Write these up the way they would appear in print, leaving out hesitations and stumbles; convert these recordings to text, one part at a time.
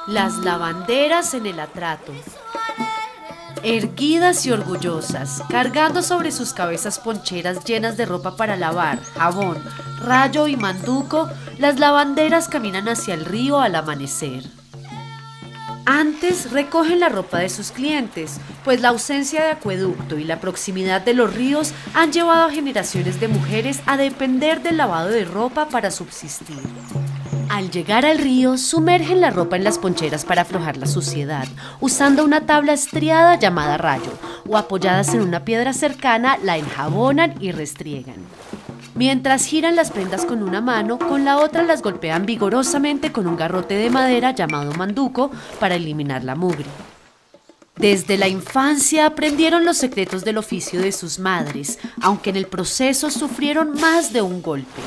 Las lavanderas en el atrato. Erguidas y orgullosas, cargando sobre sus cabezas poncheras llenas de ropa para lavar, jabón, rayo y manduco, las lavanderas caminan hacia el río al amanecer. Antes recogen la ropa de sus clientes, pues la ausencia de acueducto y la proximidad de los ríos han llevado a generaciones de mujeres a depender del lavado de ropa para subsistir. Al llegar al río, sumergen la ropa en las poncheras para aflojar la suciedad, usando una tabla estriada llamada rayo, o apoyadas en una piedra cercana, la enjabonan y restriegan. Mientras giran las prendas con una mano, con la otra las golpean vigorosamente con un garrote de madera llamado manduco para eliminar la mugre. Desde la infancia aprendieron los secretos del oficio de sus madres, aunque en el proceso sufrieron más de un golpe.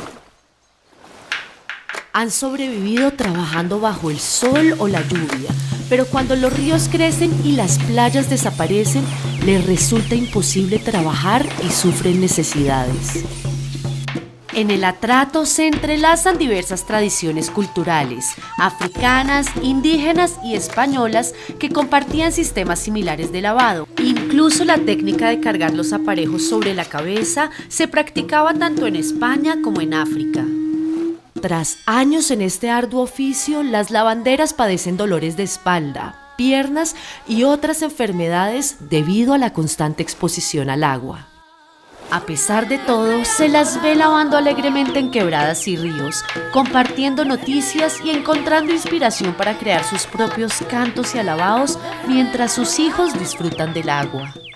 Han sobrevivido trabajando bajo el sol o la lluvia, pero cuando los ríos crecen y las playas desaparecen, les resulta imposible trabajar y sufren necesidades. En el atrato se entrelazan diversas tradiciones culturales, africanas, indígenas y españolas que compartían sistemas similares de lavado. Incluso la técnica de cargar los aparejos sobre la cabeza se practicaba tanto en España como en África. Tras años en este arduo oficio, las lavanderas padecen dolores de espalda, piernas y otras enfermedades debido a la constante exposición al agua. A pesar de todo, se las ve lavando alegremente en quebradas y ríos, compartiendo noticias y encontrando inspiración para crear sus propios cantos y alabados mientras sus hijos disfrutan del agua.